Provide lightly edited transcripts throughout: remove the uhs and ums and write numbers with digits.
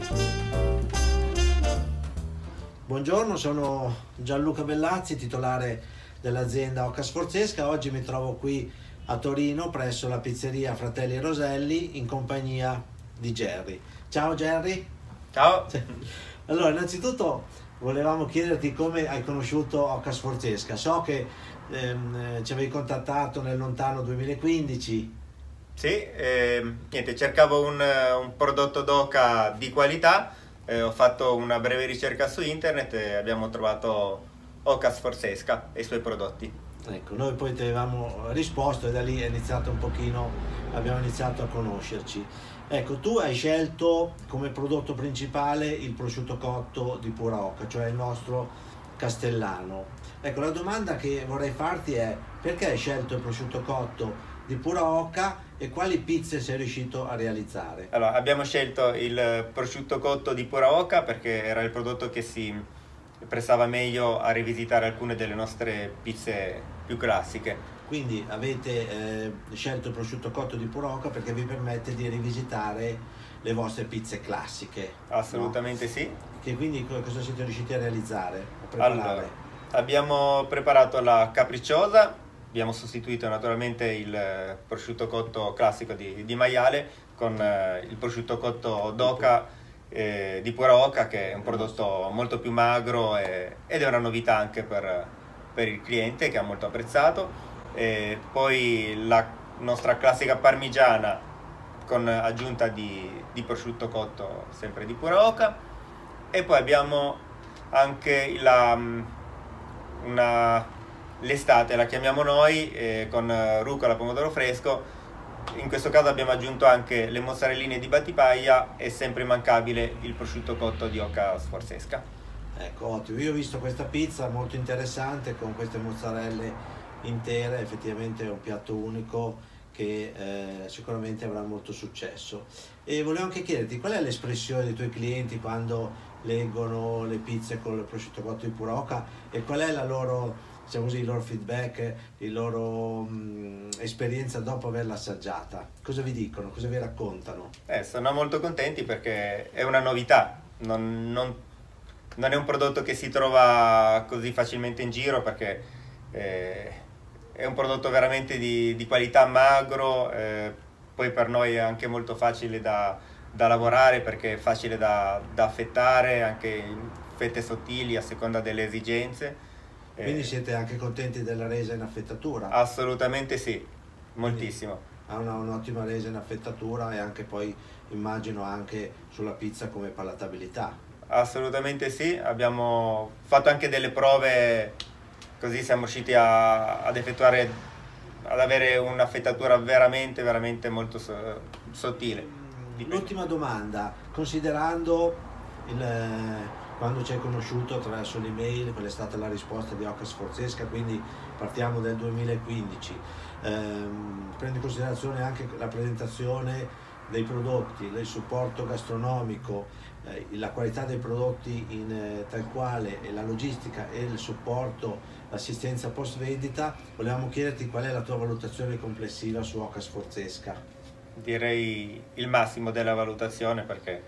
Buongiorno, sono Gianluca Bellazzi, titolare dell'azienda Oca Sforzesca. Oggi mi trovo qui a Torino presso la pizzeria Fratelli Roselli in compagnia di Gerry. Ciao Gerry. Ciao. Allora, innanzitutto volevamo chiederti come hai conosciuto Oca Sforzesca. So che ci avevi contattato nel lontano 2015. Sì, niente, cercavo un prodotto d'oca di qualità. Ho fatto una breve ricerca su internet e abbiamo trovato Oca Sforzesca e i suoi prodotti. Ecco, noi poi ti avevamo risposto e da lì è iniziato un pochino, abbiamo iniziato a conoscerci. Ecco, tu hai scelto come prodotto principale il prosciutto cotto di pura oca, cioè il nostro castellano. Ecco, la domanda che vorrei farti è: perché hai scelto il prosciutto cotto di pura oca e quali pizze sei riuscito a realizzare? Allora, abbiamo scelto il prosciutto cotto di pura oca perché era il prodotto che si prestava meglio a rivisitare alcune delle nostre pizze più classiche. Quindi avete scelto il prosciutto cotto di pura oca perché vi permette di rivisitare le vostre pizze classiche. Assolutamente no? Sì. Che quindi cosa siete riusciti a realizzare, a preparare? Allora, abbiamo preparato la capricciosa. Abbiamo sostituito naturalmente il prosciutto cotto classico di maiale con il prosciutto cotto d'oca di pura oca, che è un prodotto molto più magro ed è una novità anche per il cliente, che ha molto apprezzato. E poi la nostra classica parmigiana con aggiunta di prosciutto cotto sempre di pura oca. E poi abbiamo anche l'estate, la chiamiamo noi, con rucola, pomodoro fresco. In questo caso abbiamo aggiunto anche le mozzarelline di Battipaglia e sempre immancabile il prosciutto cotto di Oca Sforzesca. Ecco, ottimo. Io ho visto questa pizza molto interessante con queste mozzarelle intere, effettivamente è un piatto unico che sicuramente avrà molto successo. E volevo anche chiederti qual è l'espressione dei tuoi clienti quando leggono le pizze con il prosciutto cotto di pura oca e qual è la loro, diciamo così, il loro feedback, la loro esperienza dopo averla assaggiata. Cosa vi dicono? Cosa vi raccontano? Sono molto contenti perché è una novità, non è un prodotto che si trova così facilmente in giro, perché è un prodotto veramente di qualità, magro, poi per noi è anche molto facile da lavorare perché è facile da affettare anche in fette sottili a seconda delle esigenze. Quindi siete anche contenti della resa in affettatura? Assolutamente sì, moltissimo. Ha un'ottima resa in affettatura e anche poi immagino anche sulla pizza come palatabilità. Assolutamente sì, abbiamo fatto anche delle prove, così siamo riusciti ad avere un'affettatura veramente molto sottile. L'ultima domanda, considerando quando ci hai conosciuto attraverso l'email, qual è stata la risposta di Oca Sforzesca, quindi partiamo del 2015, prendo in considerazione anche la presentazione dei prodotti, il supporto gastronomico, la qualità dei prodotti tra il quale la logistica e il supporto, l'assistenza post vendita, volevamo chiederti qual è la tua valutazione complessiva su Oca Sforzesca. Direi il massimo della valutazione, perché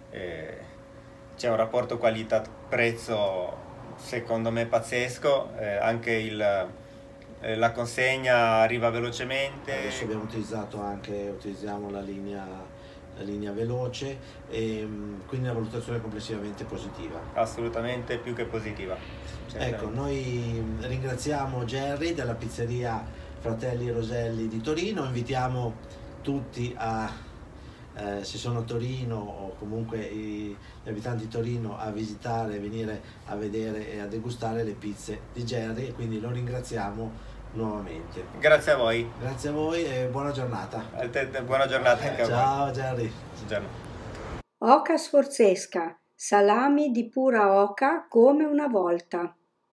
c'è un rapporto qualità-prezzo secondo me pazzesco, anche la consegna arriva velocemente. Adesso utilizziamo la linea veloce e quindi una valutazione complessivamente positiva. Assolutamente più che positiva. Ecco, noi ringraziamo Gerry della pizzeria Fratelli Roselli di Torino, invitiamo tutti se sono a Torino o comunque gli abitanti di Torino a visitare, venire a vedere e a degustare le pizze di Gerry, e quindi lo ringraziamo nuovamente. Grazie a voi. Grazie a voi e buona giornata. Buona giornata anche a voi. Ciao Gerry. Oca Sforzesca, salami di pura oca come una volta.